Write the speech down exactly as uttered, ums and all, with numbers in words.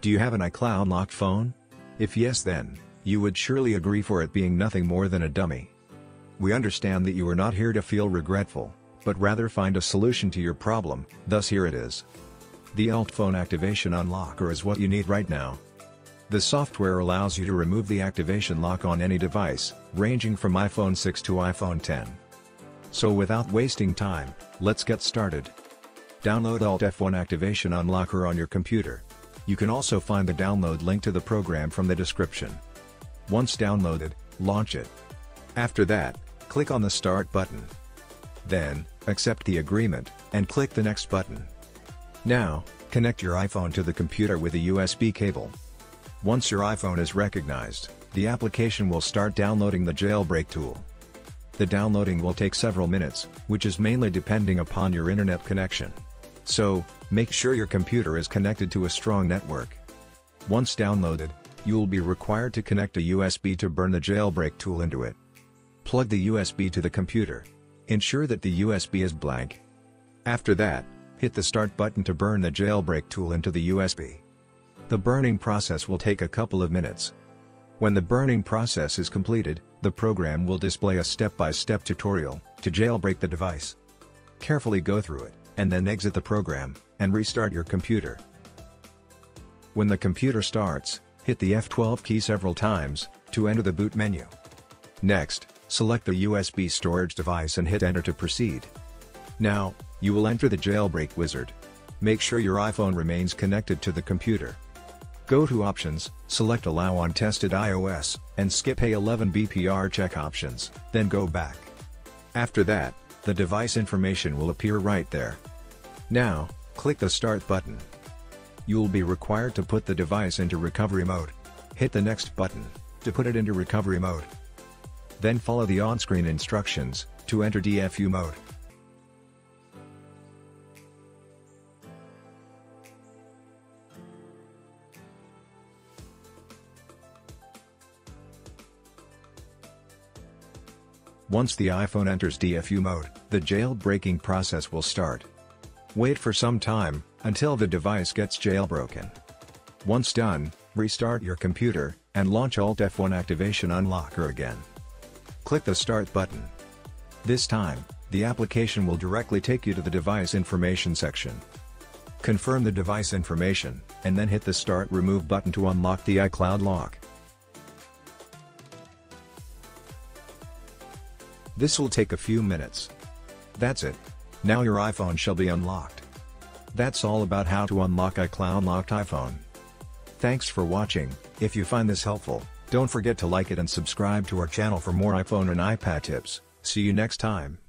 Do you have an iCloud locked phone? If yes, then you would surely agree for it being nothing more than a dummy. We understand that you are not here to feel regretful, but rather find a solution to your problem, thus here it is. The UltFone Activation Unlocker is what you need right now. The software allows you to remove the activation lock on any device, ranging from iPhone six to iPhone ten. So without wasting time, let's get started. Download UltFone Activation Unlocker on your computer. You can also find the download link to the program from the description. Once downloaded, launch it. After that, click on the Start button. Then, accept the agreement, and click the Next button. Now, connect your iPhone to the computer with a U S B cable. Once your iPhone is recognized, the application will start downloading the jailbreak tool. The downloading will take several minutes, which is mainly depending upon your internet connection. So, make sure your computer is connected to a strong network. Once downloaded, you will be required to connect a U S B to burn the jailbreak tool into it. Plug the U S B to the computer. Ensure that the U S B is blank. After that, hit the Start button to burn the jailbreak tool into the U S B. The burning process will take a couple of minutes. When the burning process is completed, the program will display a step-by-step tutorial to jailbreak the device. Carefully go through it, and then exit the program, and restart your computer. When the computer starts, hit the F twelve key several times to enter the boot menu. Next, select the U S B storage device and hit Enter to proceed. Now, you will enter the jailbreak wizard. Make sure your iPhone remains connected to the computer. Go to Options, select Allow on Tested iOS, and skip A eleven B P R check options, then go back. After that, the device information will appear right there. Now, click the Start button. You will be required to put the device into recovery mode. Hit the Next button to put it into recovery mode. Then follow the on-screen instructions to enter D F U mode. Once the iPhone enters D F U mode, the jailbreaking process will start. Wait for some time, until the device gets jailbroken. Once done, restart your computer, and launch UltFone Activation Unlocker again. Click the Start button. This time, the application will directly take you to the device information section. Confirm the device information, and then hit the Start Remove button to unlock the iCloud lock. This will take a few minutes. That's it. Now your iPhone shall be unlocked. That's all about how to unlock iCloud locked iPhone. Thanks for watching. If you find this helpful, don't forget to like it and subscribe to our channel for more iPhone and iPad tips. See you next time.